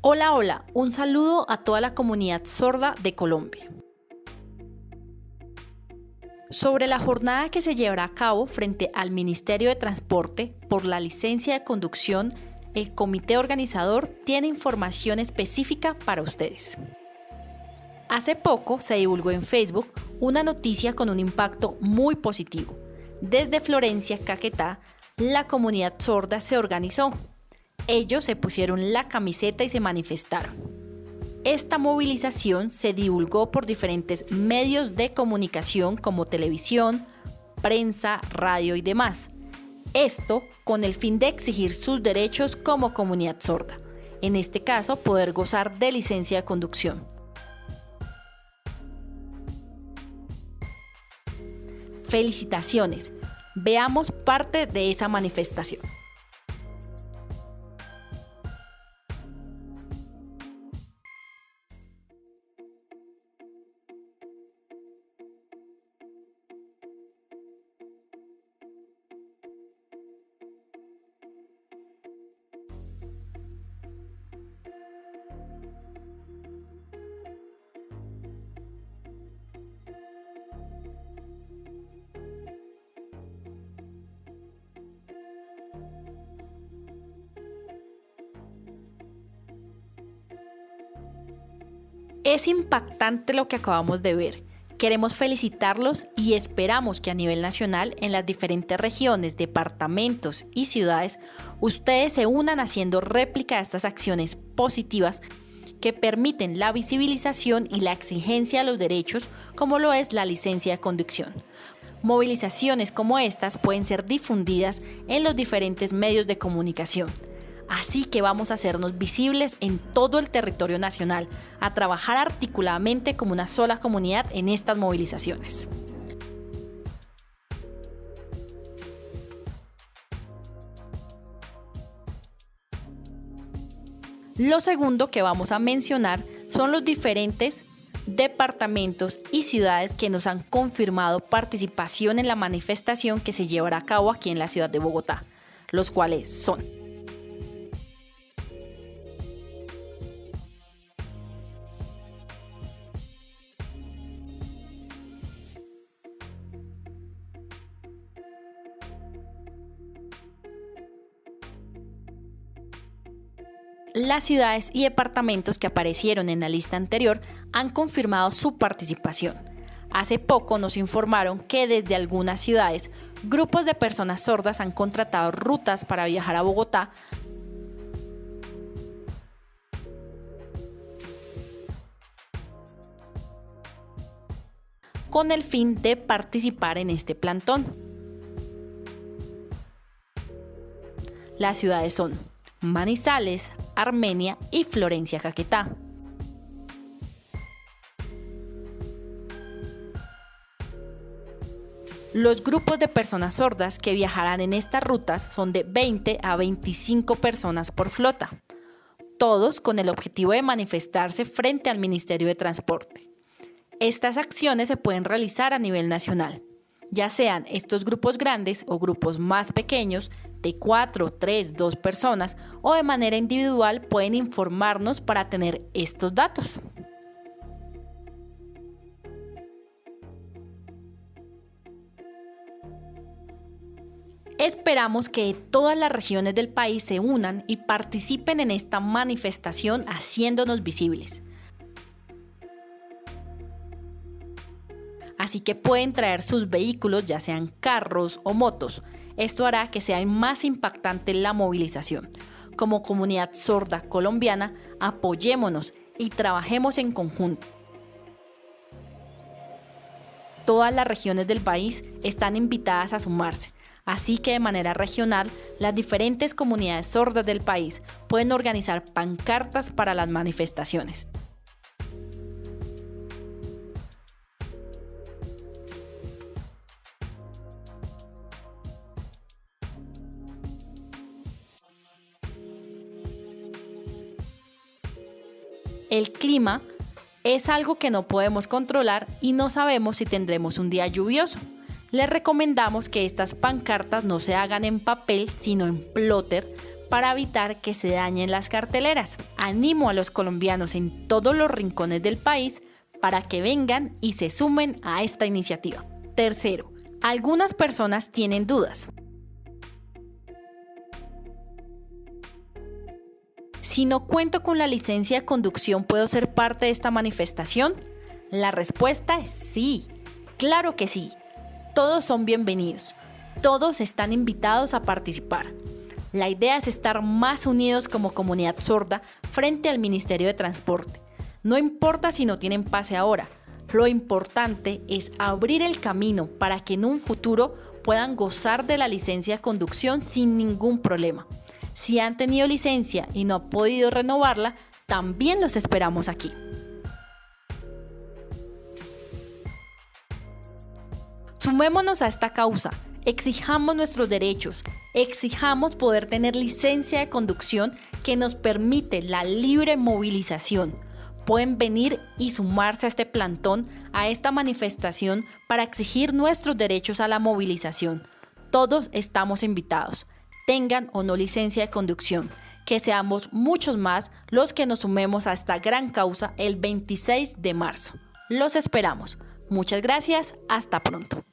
Hola, hola, un saludo a toda la comunidad sorda de Colombia. Sobre la jornada que se llevará a cabo frente al Ministerio de Transporte por la licencia de conducción, el comité organizador tiene información específica para ustedes. Hace poco se divulgó en Facebook una noticia con un impacto muy positivo. Desde Florencia, Caquetá, la comunidad sorda se organizó. Ellos se pusieron la camiseta y se manifestaron. Esta movilización se divulgó por diferentes medios de comunicación como televisión, prensa, radio y demás. Esto con el fin de exigir sus derechos como comunidad sorda. En este caso, poder gozar de licencia de conducción. Felicitaciones. Veamos parte de esa manifestación. Es impactante lo que acabamos de ver. Queremos felicitarlos y esperamos que a nivel nacional, en las diferentes regiones, departamentos y ciudades, ustedes se unan haciendo réplica de estas acciones positivas que permiten la visibilización y la exigencia de los derechos, como lo es la licencia de conducción. Movilizaciones como estas pueden ser difundidas en los diferentes medios de comunicación. Así que vamos a hacernos visibles en todo el territorio nacional, a trabajar articuladamente como una sola comunidad en estas movilizaciones. Lo segundo que vamos a mencionar son los diferentes departamentos y ciudades que nos han confirmado participación en la manifestación que se llevará a cabo aquí en la ciudad de Bogotá, los cuales son: las ciudades y departamentos que aparecieron en la lista anterior han confirmado su participación. Hace poco nos informaron que desde algunas ciudades, grupos de personas sordas han contratado rutas para viajar a Bogotá con el fin de participar en este plantón. Las ciudades son Manizales, Armenia y Florencia, Caquetá. Los grupos de personas sordas que viajarán en estas rutas son de 20 a 25 personas por flota, todos con el objetivo de manifestarse frente al Ministerio de Transporte. Estas acciones se pueden realizar a nivel nacional, ya sean estos grupos grandes o grupos más pequeños, de 4, 3, 2 personas, o de manera individual pueden informarnos para tener estos datos. Esperamos que todas las regiones del país se unan y participen en esta manifestación haciéndonos visibles. Así que pueden traer sus vehículos, ya sean carros o motos. Esto hará que sea más impactante la movilización. Como comunidad sorda colombiana, apoyémonos y trabajemos en conjunto. Todas las regiones del país están invitadas a sumarse. Así que de manera regional, las diferentes comunidades sordas del país pueden organizar pancartas para las manifestaciones. El clima es algo que no podemos controlar y no sabemos si tendremos un día lluvioso. Les recomendamos que estas pancartas no se hagan en papel, sino en plotter, para evitar que se dañen las carteleras. Animo a los colombianos en todos los rincones del país para que vengan y se sumen a esta iniciativa. Tercero, algunas personas tienen dudas. Si no cuento con la licencia de conducción, ¿puedo ser parte de esta manifestación? La respuesta es sí, claro que sí. Todos son bienvenidos, todos están invitados a participar. La idea es estar más unidos como comunidad sorda frente al Ministerio de Transporte. No importa si no tienen pase ahora, lo importante es abrir el camino para que en un futuro puedan gozar de la licencia de conducción sin ningún problema. Si han tenido licencia y no han podido renovarla, también los esperamos aquí. Sumémonos a esta causa, exijamos nuestros derechos, exijamos poder tener licencia de conducción que nos permite la libre movilización. Pueden venir y sumarse a este plantón, a esta manifestación para exigir nuestros derechos a la movilización. Todos estamos invitados, tengan o no licencia de conducción. Que seamos muchos más los que nos sumemos a esta gran causa el 26 de marzo. Los esperamos. Muchas gracias, hasta pronto.